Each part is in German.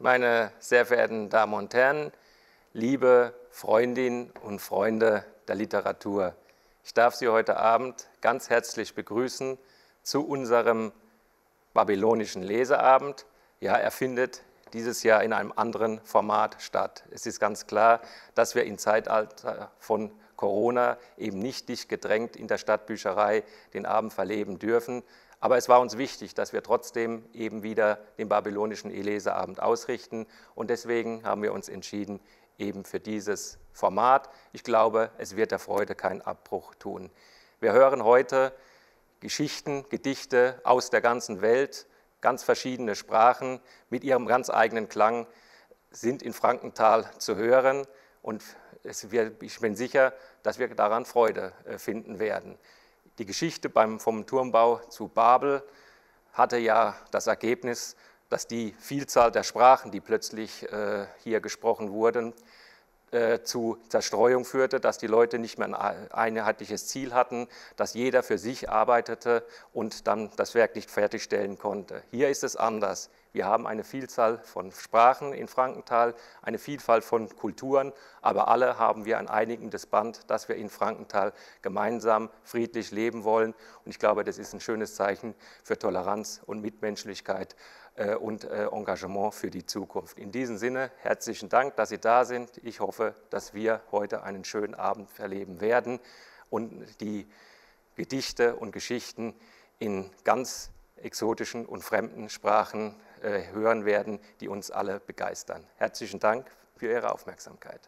Meine sehr verehrten Damen und Herren, liebe Freundinnen und Freunde der Literatur, ich darf Sie heute Abend ganz herzlich begrüßen zu unserem babylonischen Leseabend. Ja, er findet dieses Jahr in einem anderen Format statt. Es ist ganz klar, dass wir im Zeitalter von Corona eben nicht dicht gedrängt in der Stadtbücherei den Abend verleben dürfen. Aber es war uns wichtig, dass wir trotzdem eben wieder den babylonischen Leseabend ausrichten. Und deswegen haben wir uns entschieden, eben für dieses Format. Ich glaube, es wird der Freude keinen Abbruch tun. Wir hören heute Geschichten, Gedichte aus der ganzen Welt, ganz verschiedene Sprachen mit ihrem ganz eigenen Klang sind in Frankenthal zu hören. Und ich bin sicher, dass wir daran Freude finden werden. Die Geschichte vom Turmbau zu Babel hatte ja das Ergebnis, dass die Vielzahl der Sprachen, die plötzlich hier gesprochen wurden, zu Zerstreuung führte, dass die Leute nicht mehr ein einheitliches Ziel hatten, dass jeder für sich arbeitete und dann das Werk nicht fertigstellen konnte. Hier ist es anders. Wir haben eine Vielzahl von Sprachen in Frankenthal, eine Vielfalt von Kulturen, aber alle haben wir ein einigendes Band, dass wir in Frankenthal gemeinsam friedlich leben wollen. Und ich glaube, das ist ein schönes Zeichen für Toleranz und Mitmenschlichkeit und Engagement für die Zukunft. In diesem Sinne, herzlichen Dank, dass Sie da sind. Ich hoffe, dass wir heute einen schönen Abend erleben werden und die Gedichte und Geschichten in ganz exotischen und fremden Sprachen hören werden, die uns alle begeistern. Herzlichen Dank für Ihre Aufmerksamkeit.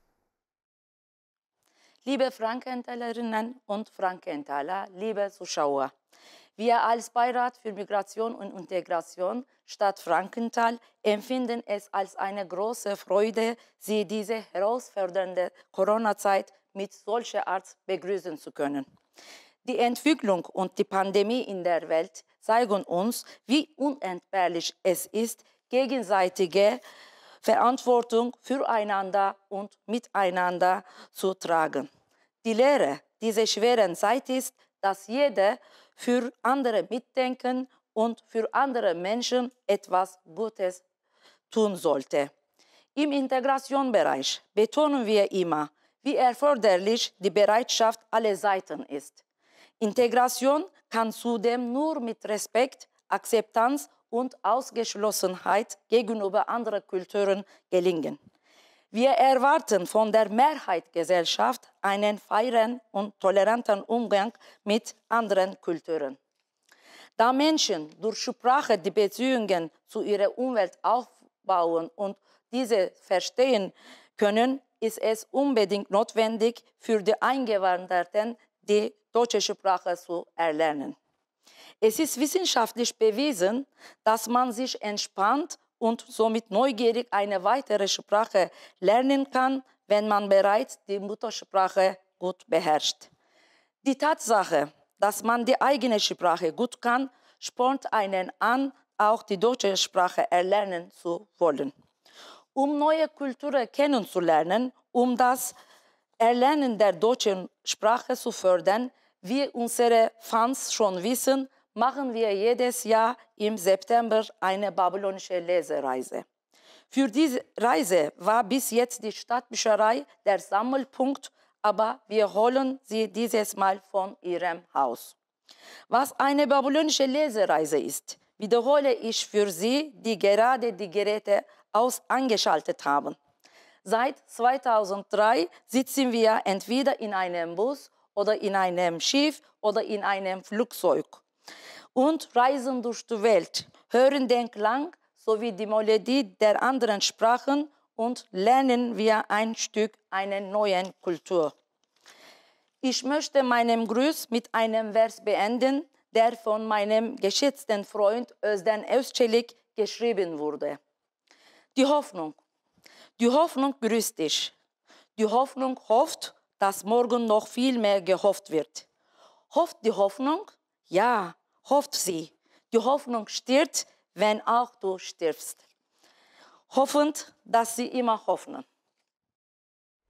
Liebe Frankenthalerinnen und Frankenthaler, liebe Zuschauer, wir als Beirat für Migration und Integration Stadt Frankenthal empfinden es als eine große Freude, Sie diese herausfordernde Corona-Zeit mit solcher Art begrüßen zu können. Die Entwicklung und die Pandemie in der Welt zeigen uns, wie unentbehrlich es ist, gegenseitige Verantwortung füreinander und miteinander zu tragen. Die Lehre dieser schweren Zeit ist, dass jeder für andere mitdenken und für andere Menschen etwas Gutes tun sollte. Im Integrationsbereich betonen wir immer, wie erforderlich die Bereitschaft aller Seiten ist. Integration kann zudem nur mit Respekt, Akzeptanz und Ausgeschlossenheit gegenüber anderen Kulturen gelingen. Wir erwarten von der Mehrheitsgesellschaft einen fairen und toleranten Umgang mit anderen Kulturen. Da Menschen durch Sprache die Beziehungen zu ihrer Umwelt aufbauen und diese verstehen können, ist es unbedingt notwendig, für die Eingewanderten die deutsche Sprache zu erlernen. Es ist wissenschaftlich bewiesen, dass man sich entspannt und somit neugierig eine weitere Sprache lernen kann, wenn man bereits die Muttersprache gut beherrscht. Die Tatsache, dass man die eigene Sprache gut kann, spornt einen an, auch die deutsche Sprache erlernen zu wollen. Um neue Kulturen kennenzulernen, um das Erlernen der deutschen Sprache zu fördern, wie unsere Fans schon wissen, machen wir jedes Jahr im September eine babylonische Lesereise. Für diese Reise war bis jetzt die Stadtbücherei der Sammelpunkt, aber wir holen sie dieses Mal von ihrem Haus. Was eine babylonische Lesereise ist, wiederhole ich für Sie, die gerade die Geräte angeschaltet haben. Seit 2003 sitzen wir entweder in einem Bus oder in einem Schiff oder in einem Flugzeug und reisen durch die Welt, hören den Klang sowie die Melodie der anderen Sprachen und lernen wir ein Stück einer neuen Kultur. Ich möchte meinen Gruß mit einem Vers beenden, der von meinem geschätzten Freund Özden Özçelik geschrieben wurde. Die Hoffnung. Die Hoffnung grüßt dich. Die Hoffnung hofft, dass morgen noch viel mehr gehofft wird. Hofft die Hoffnung? Ja, hofft sie. Die Hoffnung stirbt, wenn auch du stirbst. Hoffend, dass sie immer hoffen.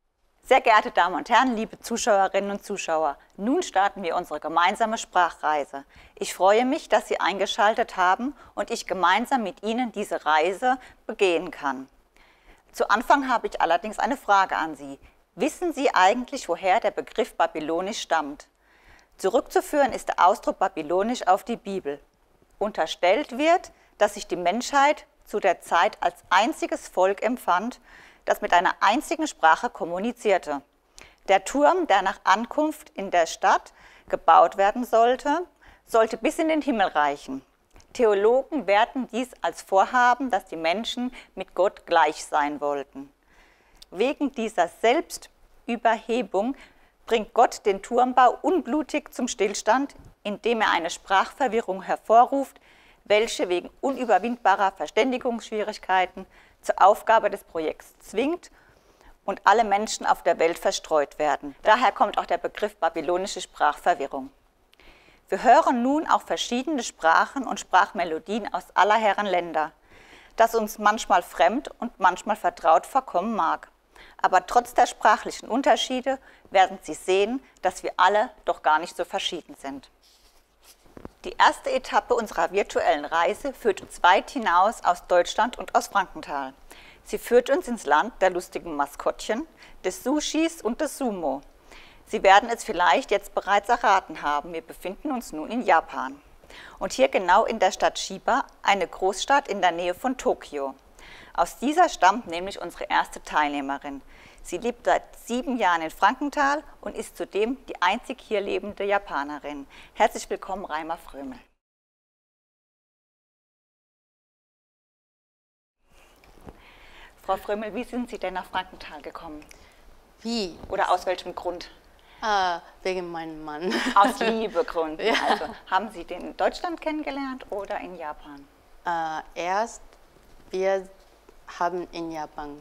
Sehr geehrte Damen und Herren, liebe Zuschauerinnen und Zuschauer, nun starten wir unsere gemeinsame Sprachreise. Ich freue mich, dass Sie eingeschaltet haben und ich gemeinsam mit Ihnen diese Reise begehen kann. Zu Anfang habe ich allerdings eine Frage an Sie. Wissen Sie eigentlich, woher der Begriff Babylonisch stammt? Zurückzuführen ist der Ausdruck Babylonisch auf die Bibel. Unterstellt wird, dass sich die Menschheit zu der Zeit als einziges Volk empfand, das mit einer einzigen Sprache kommunizierte. Der Turm, der nach Ankunft in der Stadt gebaut werden sollte, sollte bis in den Himmel reichen. Theologen werten dies als Vorhaben, dass die Menschen mit Gott gleich sein wollten. Wegen dieser Selbstüberhebung bringt Gott den Turmbau unblutig zum Stillstand, indem er eine Sprachverwirrung hervorruft, welche wegen unüberwindbarer Verständigungsschwierigkeiten zur Aufgabe des Projekts zwingt und alle Menschen auf der Welt verstreut werden. Daher kommt auch der Begriff babylonische Sprachverwirrung. Wir hören nun auch verschiedene Sprachen und Sprachmelodien aus aller Herren Länder, das uns manchmal fremd und manchmal vertraut vorkommen mag. Aber trotz der sprachlichen Unterschiede werden Sie sehen, dass wir alle doch gar nicht so verschieden sind. Die erste Etappe unserer virtuellen Reise führt uns weit hinaus aus Deutschland und aus Frankenthal. Sie führt uns ins Land der lustigen Maskottchen, des Sushis und des Sumo. Sie werden es vielleicht jetzt bereits erraten haben, wir befinden uns nun in Japan. Und hier genau in der Stadt Chiba, eine Großstadt in der Nähe von Tokio. Aus dieser stammt nämlich unsere erste Teilnehmerin. Sie lebt seit 7 Jahren in Frankenthal und ist zudem die einzig hier lebende Japanerin. Herzlich willkommen, Raima Frömel. Frau Frömel, wie sind Sie denn nach Frankenthal gekommen? Wie? Oder aus welchem Grund? Wegen meinem Mann. Aus Liebegründen. Ja. Also, haben Sie den in Deutschland kennengelernt oder in Japan? Erst, wir haben in Japan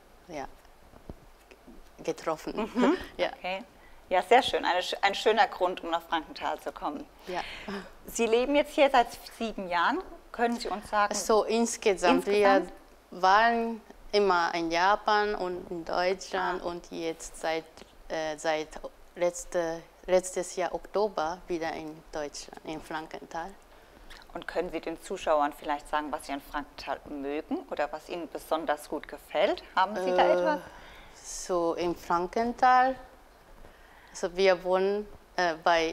getroffen. Ja. Okay. Ja, sehr schön. Ein schöner Grund, um nach Frankenthal zu kommen. Ja. Sie leben jetzt hier seit 7 Jahren. Können Sie uns sagen? So insgesamt, wir waren immer in Japan und in Deutschland und jetzt seit letztes Jahr Oktober wieder in Deutschland, in Frankenthal. Und können Sie den Zuschauern vielleicht sagen, was Sie an Frankenthal mögen oder was Ihnen besonders gut gefällt? Haben Sie da etwas? So in Frankenthal, also wir wohnen bei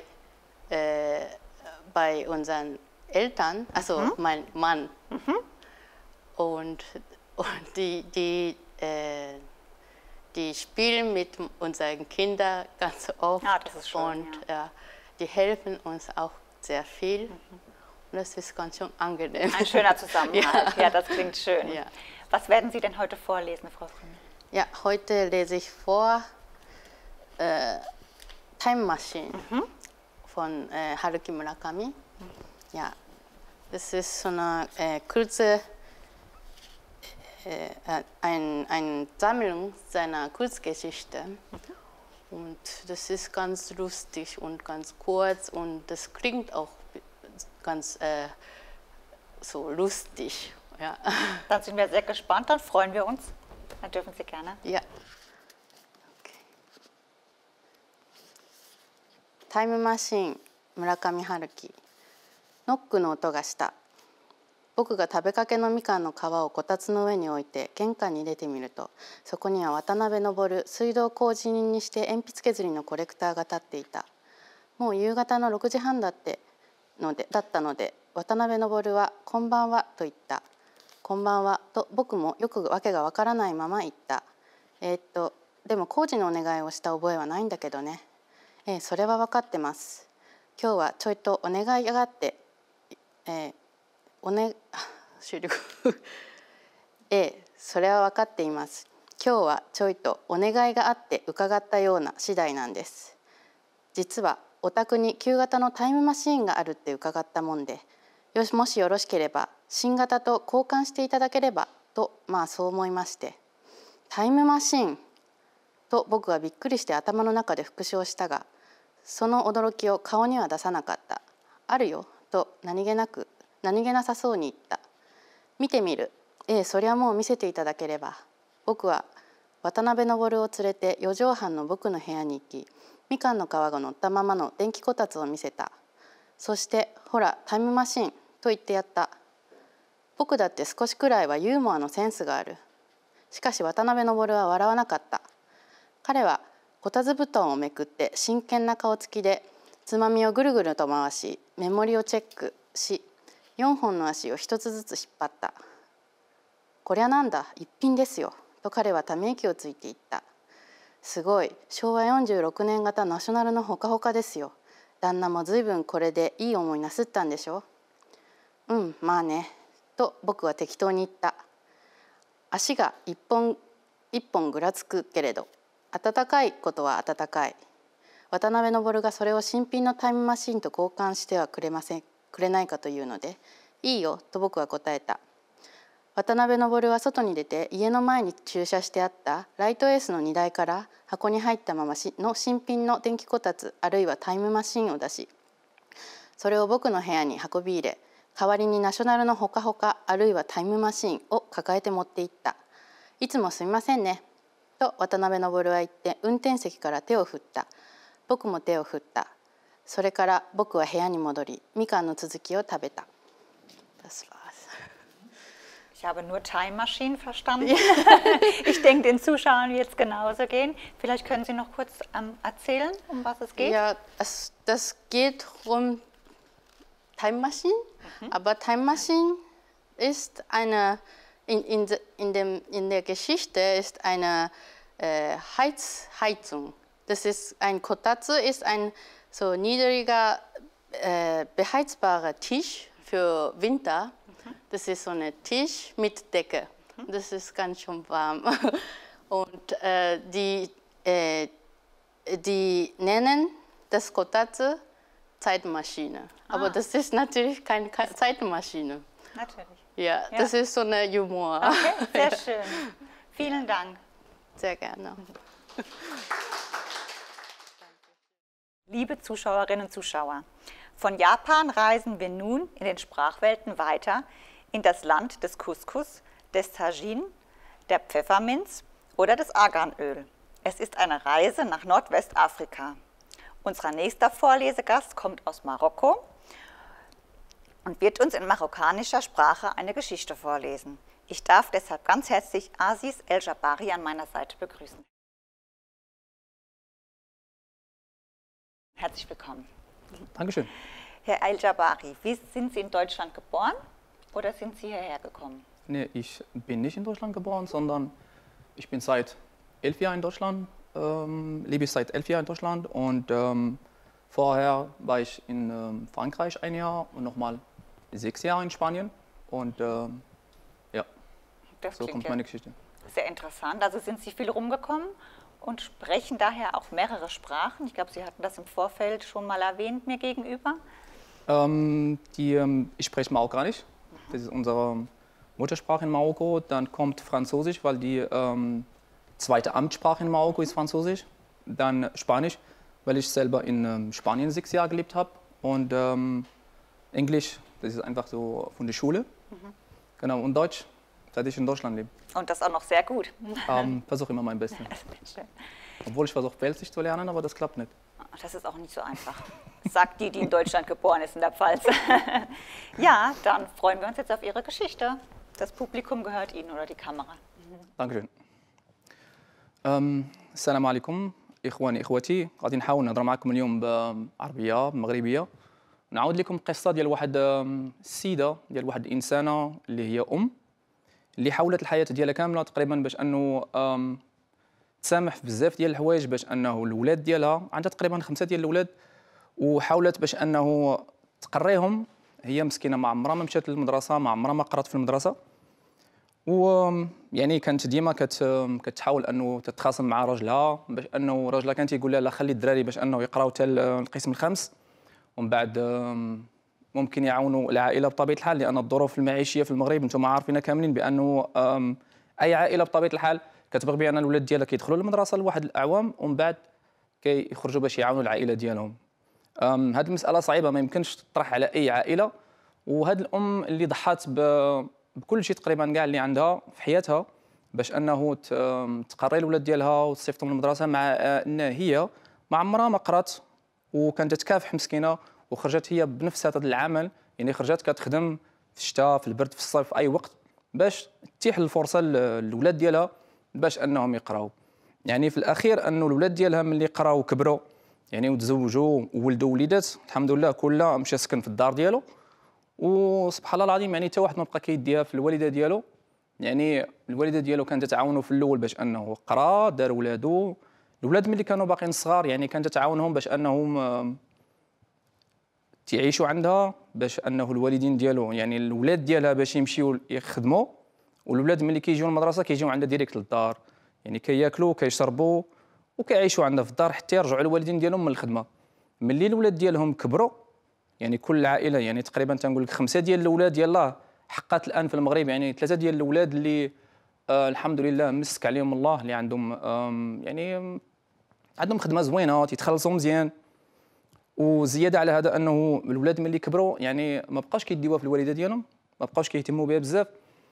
unseren Eltern, also mein Mann. Und die spielen mit unseren Kindern ganz oft. Das ist schön, und die helfen uns auch sehr viel. Und das ist ganz schön angenehm. Ein schöner Zusammenhalt. Ja, das klingt schön. Ja. Was werden Sie denn heute vorlesen, Frau Frömel? Ja, heute lese ich vor Time Machine von Haruki Murakami. Ja, das ist so eine kurze eine Sammlung seiner Kurzgeschichte. Und das ist ganz lustig und ganz kurz und das klingt auch ganz so lustig. Ja. Dann sind wir sehr gespannt, dann freuen wir uns. Dann dürfen Sie gerne. Ja. Okay. Time Machine 村上春樹。ノックの音がした。僕が食べかけのみかんの皮をこたつの上に置いて玄関に出てみると、そこには渡辺昇水道工事人にして鉛筆削りのコレクターが立っていた。もう夕方の6時半だったので渡辺昇は「こんばんは」と言った。こんばんはと僕もよくわけがわからないまま言った。でも工事のお願いをした覚えはないんだけどね。それは分かってます。今日はちょいとお願いがあって、終了。それは分かっています。今日はちょいとお願いがあって伺ったような次第なんです。実はお宅に旧型のタイムマシーンがあるって伺ったもんで、もしよろしければ新型と交換していただければと、そう思いまして。タイムマシーンと僕はびっくりして頭の中で復唱したが、その驚きを顔には出さなかった。あるよと何気なさそうに言った。見てみる。そりゃもう見せていただければ。僕は渡辺昇を連れて4畳半の僕の部屋に行き、みかんの皮が乗ったままの電気こたつを見せた。そして「ほらタイムマシン」と言ってやった。僕だって少しくらいはユーモアのセンスがある。しかし渡辺昇は笑わなかった。彼はこたつ布団をめくって真剣な顔つきでつまみをぐるぐると回し、メモリをチェックし、4本の足を1つずつ引っ張った。こりゃなんだ、一品ですよ、と彼はため息をついていった。すごい、昭和46年型ナショナルのほかほかですよ。旦那もずいぶんこれでいい思いなすったんでしょ。まあね、と僕は適当に言った。足が一本一本ぐらつくけれど、温かいことは温かい。渡辺昇がそれを新品のタイムマシンと交換してはくれないかというので、いいよと僕は答えた。渡辺昇は外に出て家の前に駐車してあったライトエースの荷台から箱に入ったままの新品の電気こたつあるいはタイムマシンを出し、それを僕の部屋に運び入れ、代わりにナショナルのほかほかあるいはタイムマシンを抱えて持っていった。いつもすみませんねと渡辺昇は言って運転席から手を振った。僕も手を振った。それから僕は部屋に戻り、みかんの続きを食べた。Das war's. Ich habe nur Time Machine verstanden. Ich denke, den Zuschauern wird es genauso gehen. Vielleicht können Sie noch kurz erzählen, um was es geht. Ja, das geht um Time Machine, aber Time Machine ist eine, in der Geschichte ist eine Heizung. Das ist ein Kotatsu, ist ein so niedriger, beheizbarer Tisch für Winter. Das ist so ein Tisch mit Decke. Das ist ganz schön warm. Und die nennen das Kotatsu Zeitmaschine. Aber das ist natürlich keine Zeitmaschine. Natürlich. Ja, das ist so ein Humor. Okay, sehr schön. Vielen Dank. Sehr gerne. Liebe Zuschauerinnen und Zuschauer, von Japan reisen wir nun in den Sprachwelten weiter in das Land des Couscous, des Tagine, der Pfefferminz oder des Arganöl. Es ist eine Reise nach Nordwestafrika. Unser nächster Vorlesegast kommt aus Marokko und wird uns in marokkanischer Sprache eine Geschichte vorlesen. Ich darf deshalb ganz herzlich Aziz El-Jabari an meiner Seite begrüßen. Herzlich willkommen. Dankeschön. Herr El-Jabari, wie sind Sie in Deutschland geboren oder sind Sie hierher gekommen? Nee, ich bin nicht in Deutschland geboren, sondern ich bin seit 11 Jahren in Deutschland, lebe ich seit 11 Jahren in Deutschland und vorher war ich in Frankreich ein Jahr und nochmal 6 Jahre in Spanien und ja, Das so klingt kommt ja meine Geschichte. sehr interessant. Also sind Sie viel rumgekommen und sprechen daher auch mehrere Sprachen. Ich glaube, Sie hatten das im Vorfeld schon mal erwähnt mir gegenüber. Ich spreche Marokkanisch, das ist unsere Muttersprache in Marokko. Dann kommt Französisch, weil die zweite Amtssprache in Marokko ist Französisch. Dann Spanisch, weil ich selber in Spanien 6 Jahre gelebt habe. Und Englisch, das ist einfach so von der Schule. Genau, und Deutsch, seit ich in Deutschland lebe. Und das auch noch sehr gut. Versuche immer mein Bestes. Obwohl ich versuche, Belgisch zu lernen, aber das klappt nicht. Das ist auch nicht so einfach. Sagt die, die in Deutschland geboren ist, in der Pfalz. Ja, dann freuen wir uns jetzt auf Ihre Geschichte. Das Publikum gehört Ihnen oder die Kamera. Dankeschön. السلام عليكم إخواني إخوتي. غادي نحاول نهضر معكم اليوم بعربية مغربية. نعاود لكم قصة ديال واحد السيدة، ديال واحد الإنسانة اللي هي اللي حاولت الحياة ديالها كاملة تقريبا باش أنه تسامح في بزاف ديال الحوايج باش أنه الأولاد ديالها عندها تقريبا 5 ديال الأولاد، وحاولت باش أنه تقريهم. هي مسكينة ما عمرها ما مشات للمدرسة، ما عمرها ما قرات في المدرسة، ويعني كانت ديما كتحاول انه تتخاصم مع راجلها باش انه راجلها كان تيقول لها لا خلي الدراري باش انه يقراو حتى القسم الخامس ومن بعد ممكن يعاونوا العائله بطبيعه الحال، لان الظروف المعيشيه في المغرب انتم عارفين كاملين بانه اي عائله بطبيعه الحال كتبغي بان الاولاد ديالها كيدخلوا للمدرسه لواحد الاعوام ومن بعد كيخرجوا باش يعاونوا العائله ديالهم. هذه المساله صعيبه ما يمكنش تطرح على اي عائله، وهذه الام اللي ضحات بكل شيء تقريبا كاع اللي عندها في حياتها باش انه تقري الولاد ديالها وتصيفطهم للمدرسه، مع ان هي ما عمرها ما قرات وكانت تكافح مسكينه، وخرجت هي بنفس هذا العمل، يعني خرجت كتخدم في الشتاء في البرد في الصيف في اي وقت باش تتيح الفرصه للولاد ديالها باش انهم يقراو. يعني في الاخير انه الولاد ديالها ملي قراو وكبروا يعني وتزوجوا وولدوا وليدات، الحمد لله كلها مشى سكن في الدار ديالو، وسبحان الله العظيم يعني حتى واحد ما بقى كيديها في الوالده ديالو. يعني الوالده ديالو كانت تعاونوا في الاول باش انه قرا دار ولادو، الولاد ملي كانوا باقيين صغار يعني كانت تعاونهم باش انهم تعيشوا عندها، باش انه الوالدين ديالو يعني الولاد ديالها باش يمشيو يخدموا، والولاد ملي كيجيو المدرسه كيجيو عندها ديريكت للدار، يعني كياكلوا كيشربوا وكيعيشوا عندها في الدار حتى يرجعوا الوالدين ديالهم من الخدمه. ملي الولاد ديالهم كبروا يعني كل عائله يعني تقريبا تنقول لك 5 ديال الاولاد يلاه حقات الان في المغرب، يعني 3 ديال الاولاد اللي الحمد لله مسك عليهم الله، اللي عندهم يعني عندهم خدمه زوينه تيتخلصوا مزيان. وزياده على هذا انه الولاد ملي كبروا يعني ما بقاوش كيديوها في الوالده ديالهم، ما بقاوش كيهتموا بها بزاف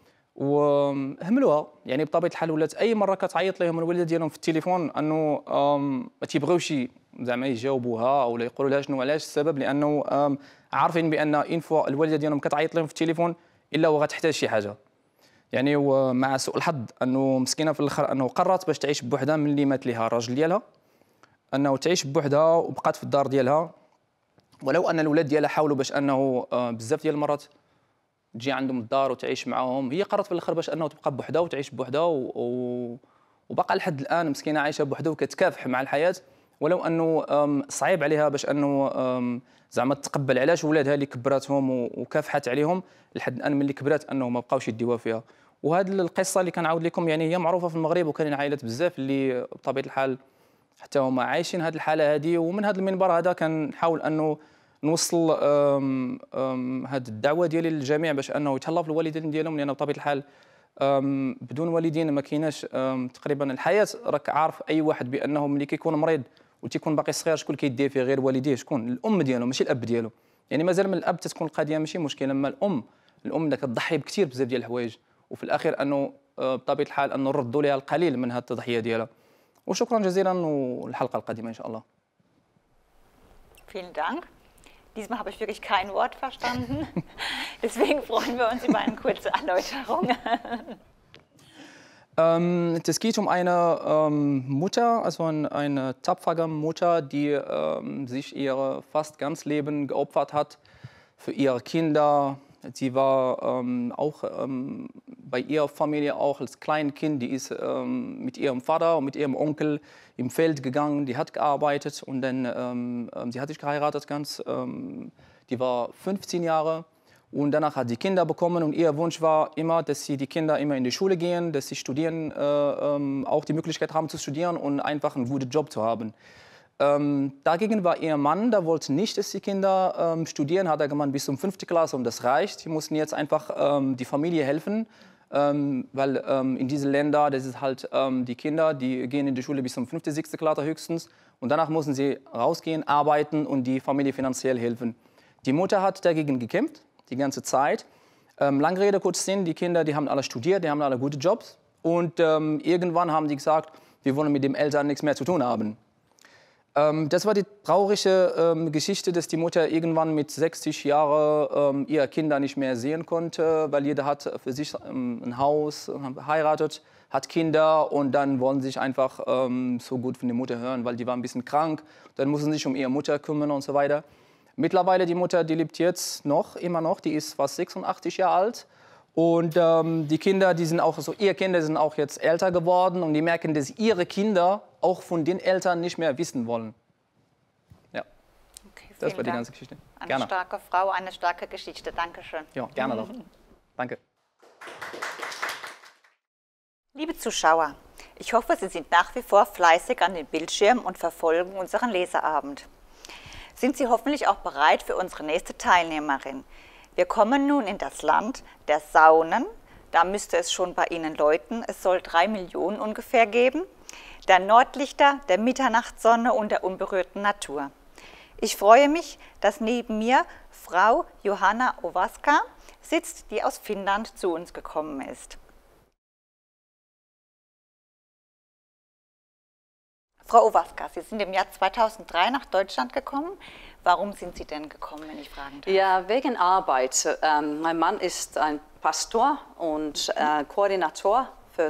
وهملوها. يعني بطبيعه الحال ولات اي مره كتعيط لهم الوالده ديالهم في التليفون انه ما تيبغيوش زعما يجاوبوها ولا يقولوا لها شنو علاش السبب، لانه عارفين بان ان فوا الوالده ديالهم كتعيط لهم في التليفون الا وغتحتاج شي حاجه. يعني ومع سوء الحظ انه مسكينه في الاخر انه قررت باش تعيش بوحدها ملي مات ليها الراجل ديالها، انه تعيش بوحدها وبقات في الدار ديالها. ولو ان الولاد ديالها حاولوا باش انه بزاف ديال المرات تجي عندهم الدار وتعيش معاهم، هي قررت في الاخر باش انه تبقى بوحدها وتعيش بوحدها وبقى لحد الان مسكينه عايشه بوحدها وكتكافح مع الحياه. ولو انه صعيب عليها باش انه زعما تقبل علاش ولادها اللي كبراتهم وكافحت عليهم لحد الان ملي كبرات انه ما بقاوش يديوها فيها. وهذه القصه اللي كنعاود لكم يعني هي معروفه في المغرب، وكاين عائلات بزاف اللي بطبيعه الحال حتى هما عايشين هذه الحاله هذه. ومن هذا المنبر هذا كنحاول انه نوصل هذه الدعوه ديالي للجميع باش انه يتهلاو في الوالدين ديالهم، لان بطبيعه الحال بدون والدين ما كايناش تقريبا الحياه. راك عارف اي واحد بانه ملي كيكون مريض وتيكون باقي صغير شكون كيدير فيه غير والديه، شكون؟ الام ديالو ماشي الاب ديالو. يعني مازال من الاب تتكون القضيه ماشي مشكله، اما الام اللي كتضحي بكثير بزاف ديال الحوايج، وفي الاخير انه بطبيعه الحال انه نردوا لها القليل من هذه التضحيه ديالها. وشكرا جزيلا والحلقه القادمه ان شاء الله. Vielen Dank. Diesmal habe ich wirklich kein Wort verstanden. Deswegen freuen wir uns über eine kurze Erläuterung. Es geht um eine Mutter, also eine tapfere Mutter, die sich ihr fast ganz Leben geopfert hat für ihre Kinder. Sie war auch bei ihrer Familie auch als Kleinkind, die ist mit ihrem Vater und mit ihrem Onkel im Feld gegangen, die hat gearbeitet und dann sie hat sich geheiratet die war 15 Jahre und danach hat sie Kinder bekommen und ihr Wunsch war immer, dass sie die Kinder immer in die Schule gehen, dass sie studieren, auch die Möglichkeit haben zu studieren und einfach einen guten Job zu haben. Dagegen war ihr Mann, der wollte nicht, dass die Kinder studieren, hat er gemeint, bis zum 5. Klasse und das reicht. Die mussten jetzt einfach die Familie helfen, weil in diesen Ländern, das ist halt die Kinder, die gehen in die Schule bis zum 5., 6. Klasse höchstens und danach müssen sie rausgehen, arbeiten und die Familie finanziell helfen. Die Mutter hat dagegen gekämpft, die ganze Zeit. Lange Rede, kurz Sinn, die Kinder, die haben alle studiert, die haben alle gute Jobs und irgendwann haben die gesagt, wir wollen mit den Eltern nichts mehr zu tun haben. Das war die traurige Geschichte, dass die Mutter irgendwann mit 60 Jahren ihre Kinder nicht mehr sehen konnte, weil jeder hat für sich ein Haus, heiratet, hat Kinder und dann wollen sie sich einfach so gut von der Mutter hören, weil die war ein bisschen krank. Dann mussten sie sich um ihre Mutter kümmern und so weiter. Mittlerweile die Mutter, die lebt jetzt immer noch, die ist fast 86 Jahre alt. Und die Kinder, die sind auch so, ihre Kinder sind auch jetzt älter geworden und die merken, dass ihre Kinder auch von den Eltern nicht mehr wissen wollen. Ja, Okay, das war vielen die Dank. ganze Geschichte. Eine Gerne. starke Frau, eine starke Geschichte. Dankeschön. Ja, gerne doch. Danke. Liebe Zuschauer, ich hoffe, Sie sind nach wie vor fleißig an den Bildschirmen und verfolgen unseren Leseabend. Sind Sie hoffentlich auch bereit für unsere nächste Teilnehmerin? Wir kommen nun in das Land der Saunen. Da müsste es schon bei Ihnen läuten. Es soll 3 Millionen ungefähr geben. Der Nordlichter, der Mitternachtssonne und der unberührten Natur. Ich freue mich, dass neben mir Frau Johanna Ovaska sitzt, die aus Finnland zu uns gekommen ist. Frau Owawka, Sie sind im Jahr 2003 nach Deutschland gekommen. Warum sind Sie denn gekommen, wenn ich fragen darf? Ja, wegen Arbeit. Mein Mann ist ein Pastor und Koordinator für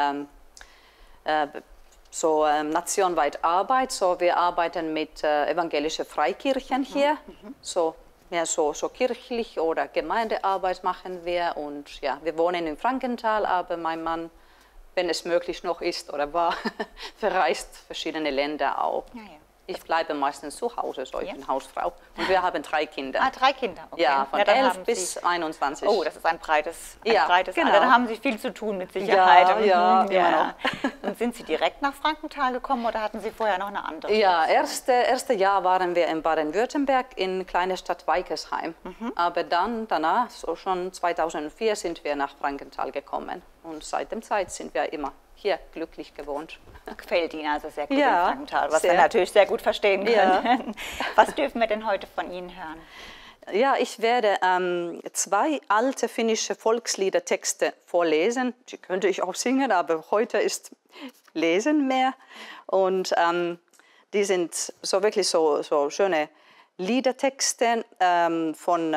nationweit Arbeit. So, wir arbeiten mit evangelischen Freikirchen hier. So kirchlich oder Gemeindearbeit machen wir. Und ja, wir wohnen in Frankenthal, aber mein Mann, wenn es möglich noch ist oder war, verreist verschiedene Länder auch. Ja, ja. Ich bleibe meistens zu Hause, so ich bin Hausfrau. Und wir haben 3 Kinder. Ah, 3 Kinder, okay. Ja, von 11 bis 21. Oh, das ist ein breites genau. Alter. Da haben Sie viel zu tun mit Sicherheit. Ja, immer noch. Und sind Sie direkt nach Frankenthal gekommen oder hatten Sie vorher noch eine andere Stadt? Ja, erste Jahr waren wir in Baden-Württemberg, in kleine Stadt Weikersheim. Aber danach, so schon 2004, sind wir nach Frankenthal gekommen. Und seit der Zeit sind wir immer hier glücklich gewohnt. Gefällt Ihnen also sehr gut in Frankenthal, was wir natürlich sehr gut verstehen können. Ja. Was dürfen wir denn heute von Ihnen hören? Ja, ich werde 2 alte finnische Volksliedertexte vorlesen. Die könnte ich auch singen, aber heute ist Lesen mehr. Und die sind so wirklich so schöne Liedertexte von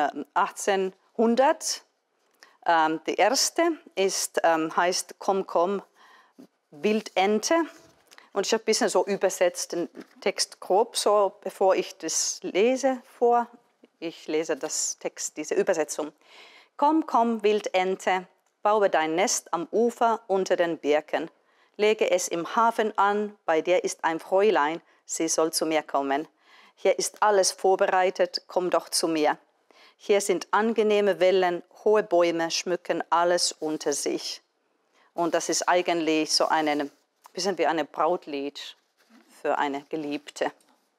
1800. Die erste heißt Komm, komm, Wildente. Und ich habe ein bisschen so übersetzt den Text grob, so bevor ich das lese vor. Ich lese diese Übersetzung. Komm, komm, Wildente, baue dein Nest am Ufer unter den Birken. Lege es im Hafen an, bei dir ist ein Fräulein, sie soll zu mir kommen. Hier ist alles vorbereitet, komm doch zu mir. Hier sind angenehme Wellen, hohe Bäume schmücken alles unter sich. Und das ist eigentlich so ein bisschen wie ein Brautlied für eine Geliebte.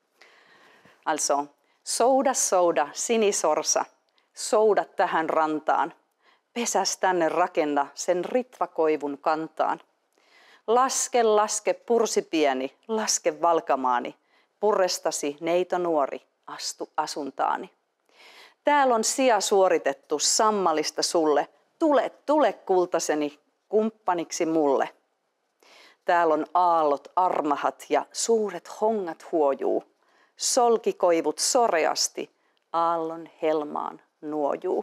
Also, souda, souda, sinisorsa, souda tähän rantaan. Pesäs tänne rakenna sen ritvakoivun kantaan. Laske, laske, pursi pieni, laske valkamaani. Purrestasi neito nuori, astu asuntaani. Täällä on sija suoritettu sammalista sulle. Tule, tule kultaseni kumppaniksi mulle. Täällä on aallot armahat ja suuret hongat huojuu. Solkikoivut soreasti aallon helmaan nuojuu.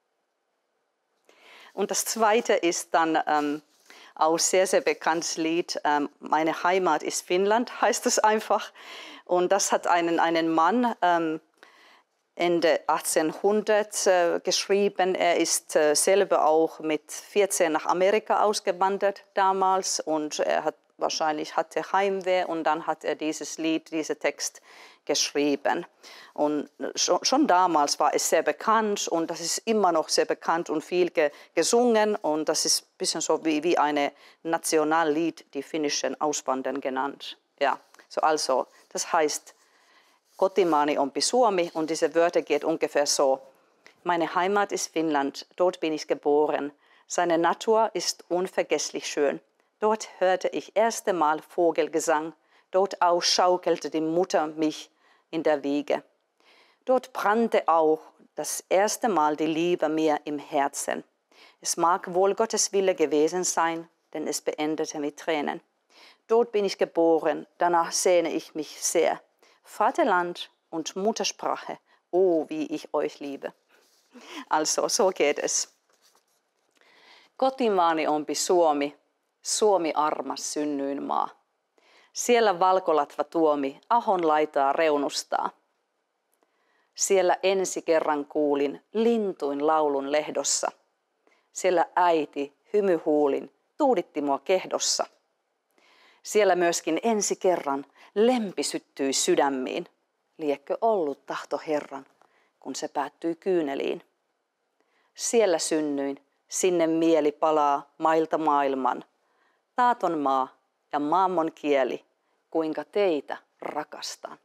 Und das zweite ist dann auch sehr bekanntes Lied. Meine Heimat ist Finnland, heißt es einfach. Und das hat einen Mann Ende 1800 geschrieben. Er ist selber auch mit 14 nach Amerika ausgewandert damals und wahrscheinlich hatte Heimweh und dann hat er diesen Text geschrieben. Und schon damals war es sehr bekannt und das ist immer noch sehr bekannt und viel gesungen und das ist ein bisschen so wie ein Nationallied, die finnischen Auswandern genannt. Ja, also das heißt, Kotimaani onpi Suomi und diese Wörter geht ungefähr so. Meine Heimat ist Finnland, dort bin ich geboren. Seine Natur ist unvergesslich schön. Dort hörte ich erste Mal Vogelgesang. Dort auch schaukelte die Mutter mich in der Wiege. Dort brannte auch das erste Mal die Liebe mir im Herzen. Es mag wohl Gottes Wille gewesen sein, denn es beendete mit Tränen. Dort bin ich geboren, danach sehne ich mich sehr. Vaterland und Muttersprache, oh, wie ich euch liebe. Also, so geht es. Kotimaani onpi Suomi, Suomi armas synnyin maa. Siellä valkolatva tuomi ahon laitaa reunustaa. Siellä ensi kerran kuulin lintuin laulun lehdossa. Siellä äiti hymyhuulin tuuditti mua kehdossa. Siellä myöskin ensi kerran lempi syttyi sydämiin. Liekkö ollut tahto Herran, kun se päättyi kyyneliin. Siellä synnyin, sinne mieli palaa mailta maailman. Taaton maa ja maammon kieli, kuinka teitä rakastan.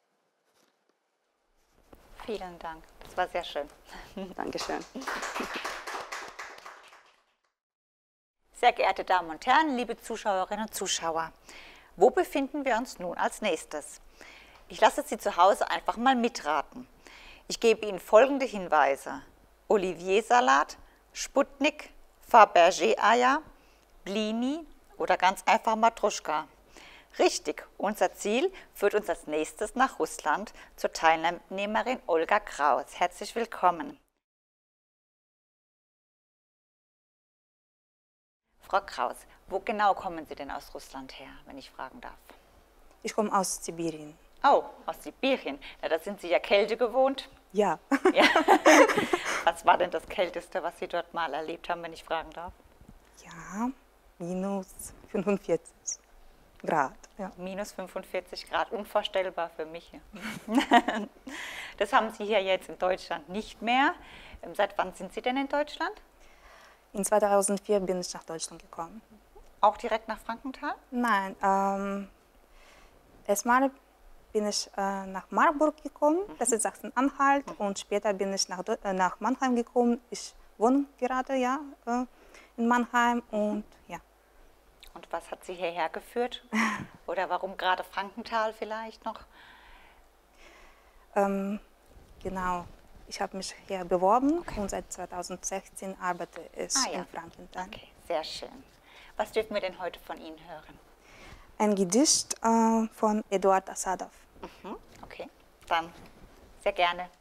Vielen Dank, das war sehr schön. Dankeschön. Sehr geehrte Damen und Herren, liebe Zuschauerinnen und Zuschauer, wo befinden wir uns nun als nächstes? Ich lasse Sie zu Hause einfach mal mitraten. Ich gebe Ihnen folgende Hinweise: Oliviersalat, Sputnik, Fabergé-Eier, Blini oder ganz einfach Matruschka. Richtig, unser Ziel führt uns als nächstes nach Russland zur Teilnehmerin Olga Kraus. Herzlich willkommen. Frau Kraus, wo genau kommen Sie denn aus Russland her, wenn ich fragen darf? Ich komme aus Sibirien. Oh, aus Sibirien. Na, da sind Sie ja Kälte gewohnt. Ja. Ja. Was war denn das Kälteste, was Sie dort mal erlebt haben, wenn ich fragen darf? Ja, minus 45 Grad. Ja. Minus 45 Grad, unvorstellbar für mich. Das haben Sie hier jetzt in Deutschland nicht mehr. Seit wann sind Sie denn in Deutschland? In 2004 bin ich nach Deutschland gekommen. Auch direkt nach Frankenthal? Nein, erstmal bin ich nach Marburg gekommen, das ist Sachsen-Anhalt, und später bin ich nach Mannheim gekommen. Ich wohne gerade in Mannheim und ja. Und was hat Sie hierher geführt? Oder warum gerade Frankenthal vielleicht noch? Genau, ich habe mich hier beworben und seit 2016 arbeite ich in Frankenthal. Okay, sehr schön. Was dürfen wir denn heute von Ihnen hören? Ein Gedicht von Eduard Asadov. Okay, dann sehr gerne.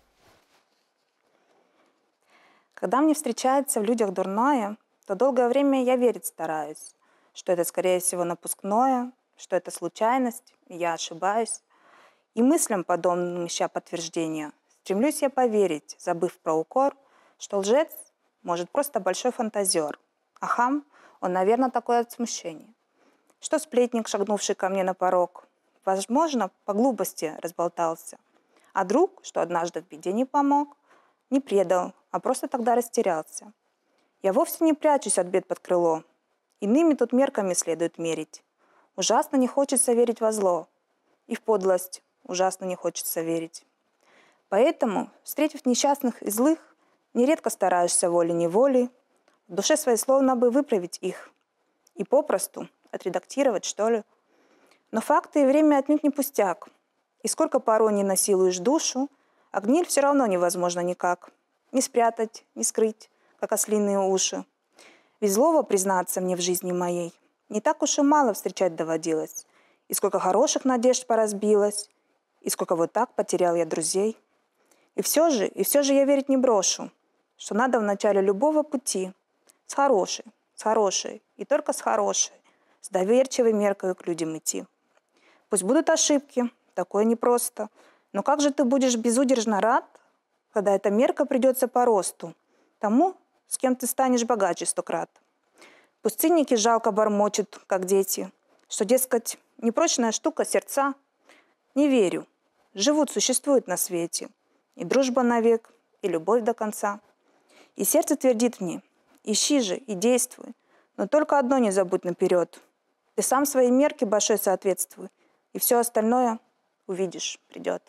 Когда мне встречается в людях дурное, то долгое время я верить стараюсь, что это, скорее всего, напускное, что это случайность, и я ошибаюсь. И мыслям подобным, ища подтверждения, стремлюсь я поверить, забыв про укор, что лжец, может, просто большой фантазер, а хам, он, наверное, такой от смущения. Что сплетник, шагнувший ко мне на порог, возможно, по глупости разболтался, а друг, что однажды в беде не помог, не предал, а просто тогда растерялся. Я вовсе не прячусь от бед под крыло, иными тут мерками следует мерить. Ужасно не хочется верить во зло, и в подлость ужасно не хочется верить. Поэтому, встретив несчастных и злых, нередко стараешься волей-неволей в душе своей словно бы выправить их и попросту отредактировать, что ли. Но факты и время отнюдь не пустяк, и сколько порой не насилуешь душу, а гниль все равно невозможно никак ни спрятать, ни скрыть, как ослиные уши. Ведь злого, признаться мне в жизни моей, не так уж и мало встречать доводилось, и сколько хороших надежд поразбилось, и сколько вот так потерял я друзей. И все же я верить не брошу, что надо в начале любого пути с хорошей, и только с хорошей, с доверчивой меркой к людям идти. Пусть будут ошибки, такое непросто, но как же ты будешь безудержно рад, когда эта мерка придется по росту тому, с кем ты станешь богаче 100 крат. Пусть циники жалко бормочут, как дети, что, дескать, непрочная штука сердца. Не верю, живут, существуют на свете, и дружба навек, и любовь до конца. И сердце твердит мне, ищи же и действуй, но только одно не забудь наперед. Ты сам своей мерке большой соответствуй, и все остальное, увидишь, придет.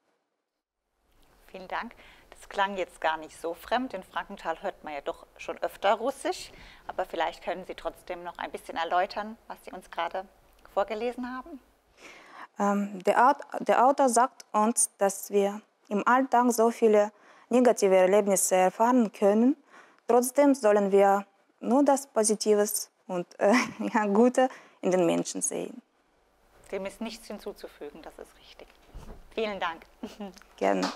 Vielen Dank. Das klang jetzt gar nicht so fremd. In Frankenthal hört man ja doch schon öfter Russisch. Aber vielleicht können Sie trotzdem noch ein bisschen erläutern, was Sie uns gerade vorgelesen haben. Der Autor sagt uns, dass wir im Alltag so viele negative Erlebnisse erfahren können. Trotzdem sollen wir nur das Positives und Gute in den Menschen sehen. Dem ist nichts hinzuzufügen, das ist richtig. Vielen Dank. Gerne.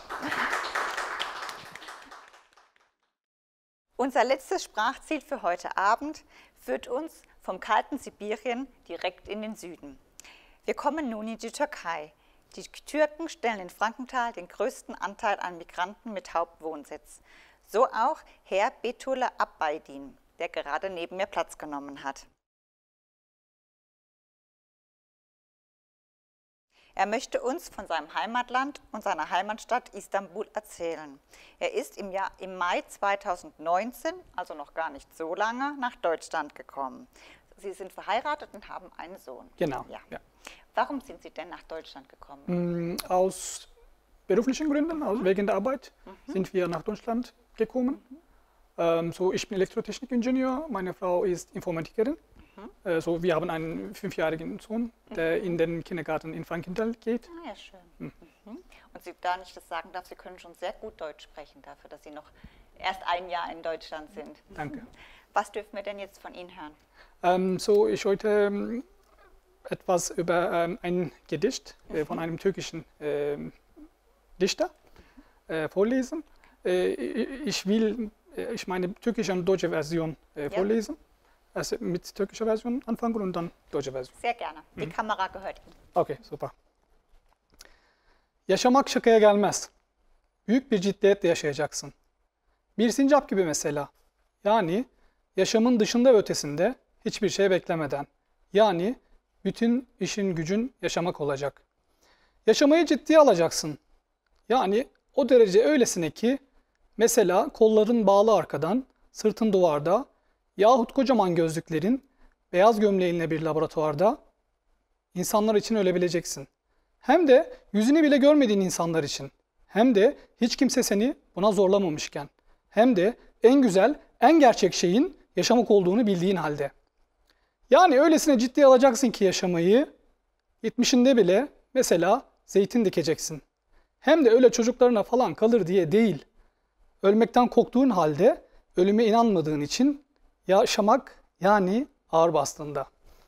Unser letztes Sprachziel für heute Abend führt uns vom kalten Sibirien direkt in den Süden. Wir kommen nun in die Türkei. Die Türken stellen in Frankenthal den größten Anteil an Migranten mit Hauptwohnsitz. So auch Herr Betula Abbaydin, der gerade neben mir Platz genommen hat. Er möchte uns von seinem Heimatland und seiner Heimatstadt Istanbul erzählen. Er ist im Mai 2019, also noch gar nicht so lange, nach Deutschland gekommen. Sie sind verheiratet und haben einen Sohn. Genau. Ja. Ja. Warum sind Sie denn nach Deutschland gekommen? Aus beruflichen Gründen, wegen der Arbeit, sind wir nach Deutschland gekommen. Ich bin Elektrotechnikingenieur, meine Frau ist Informatikerin. Wir haben einen 5-jährigen Sohn, der in den Kindergarten in Frankenthal geht. Ah, ja, schön. Und Sie, da ich das sagen darf, Sie können schon sehr gut Deutsch sprechen, dafür, dass Sie noch erst ein Jahr in Deutschland sind. Danke. Was dürfen wir denn jetzt von Ihnen hören? Ich heute etwas über ein Gedicht von einem türkischen Dichter vorlesen. Ich meine türkische und deutsche Version vorlesen. Also mit türkischer Version anfangen und dann deutsche Version. Sehr gerne. Die Kamera gehört Ihnen. Okay, super. Yaşamak şakaya gelmez. Büyük bir ciddiyetle yaşayacaksın. Bir sincap gibi mesela. Yani yaşamın dışında ve ötesinde hiçbir şey beklemeden. Yani bütün işin gücün yaşamak olacak. Yaşamayı ciddiye alacaksın. Yani o derece öylesine ki mesela kolların bağlı arkadan, sırtın duvarda yahut kocaman gözlüklerin, beyaz gömleğinle bir laboratuvarda insanlar için ölebileceksin. Hem de yüzünü bile görmediğin insanlar için. Hem de hiç kimse seni buna zorlamamışken. Hem de en güzel, en gerçek şeyin yaşamak olduğunu bildiğin halde. Yani öylesine ciddiye alacaksın ki yaşamayı, 70'inde bile mesela zeytin dikeceksin. Hem de öyle çocuklarına falan kalır diye değil. Ölmekten korktuğun halde, ölüme inanmadığın için yaşamak yani ağır bastığında.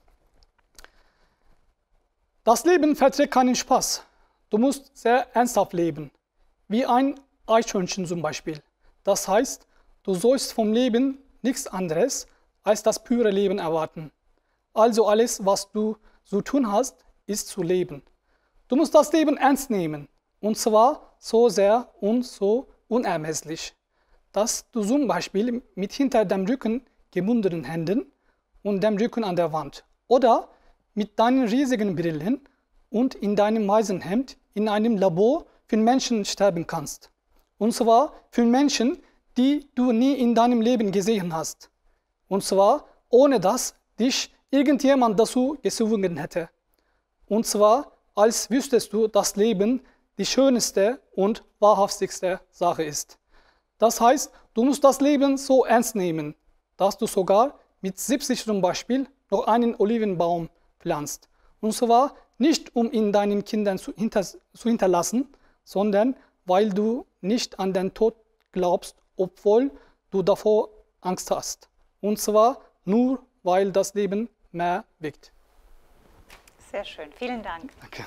Das Leben verträgt keinen Spaß. Du musst sehr ernsthaft leben. Wie ein Eichhörnchen zum Beispiel. Das heißt, du sollst vom Leben nichts anderes als das pure Leben erwarten. Also alles, was du zu tun hast, ist zu leben. Du musst das Leben ernst nehmen. Und zwar so sehr und so unermesslich, dass du zum Beispiel mit hinter dem Rücken gebundenen Händen und dem Rücken an der Wand oder mit deinen riesigen Brillen und in deinem Meisenhemd in einem Labor für Menschen sterben kannst. Und zwar für Menschen, die du nie in deinem Leben gesehen hast. Und zwar ohne dass dich irgendjemand dazu gezwungen hätte. Und zwar als wüsstest du, dass Leben die schönste und wahrhaftigste Sache ist. Das heißt, du musst das Leben so ernst nehmen, dass du sogar mit 70 zum Beispiel noch einen Olivenbaum pflanzt. Und zwar nicht, um ihn deinen Kindern zu hinterlassen, sondern weil du nicht an den Tod glaubst, obwohl du davor Angst hast. Und zwar nur, weil das Leben mehr wiegt. Sehr schön, vielen Dank. Danke.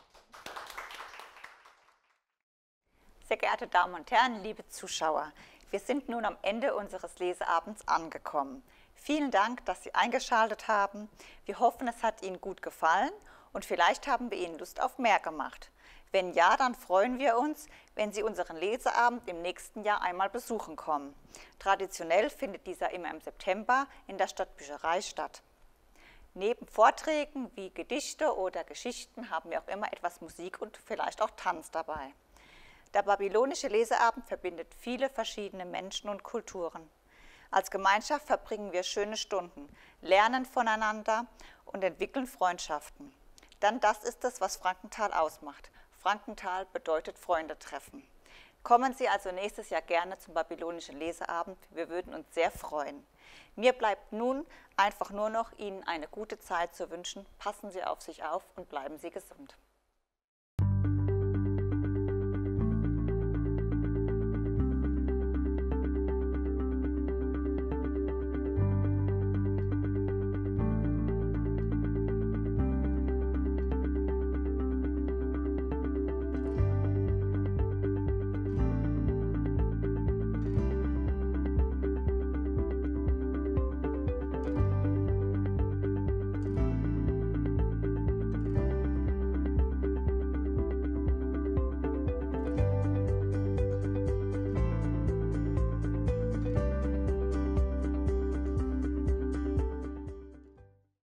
Sehr geehrte Damen und Herren, liebe Zuschauer, wir sind nun am Ende unseres Leseabends angekommen. Vielen Dank, dass Sie eingeschaltet haben. Wir hoffen, es hat Ihnen gut gefallen und vielleicht haben wir Ihnen Lust auf mehr gemacht. Wenn ja, dann freuen wir uns, wenn Sie unseren Leseabend im nächsten Jahr einmal besuchen kommen. Traditionell findet dieser immer im September in der Stadtbücherei statt. Neben Vorträgen wie Gedichte oder Geschichten haben wir auch immer etwas Musik und vielleicht auch Tanz dabei. Der babylonische Leseabend verbindet viele verschiedene Menschen und Kulturen. Als Gemeinschaft verbringen wir schöne Stunden, lernen voneinander und entwickeln Freundschaften. Denn das ist es, was Frankenthal ausmacht. Frankenthal bedeutet Freunde treffen. Kommen Sie also nächstes Jahr gerne zum babylonischen Leseabend. Wir würden uns sehr freuen. Mir bleibt nun einfach nur noch, Ihnen eine gute Zeit zu wünschen. Passen Sie auf sich auf und bleiben Sie gesund.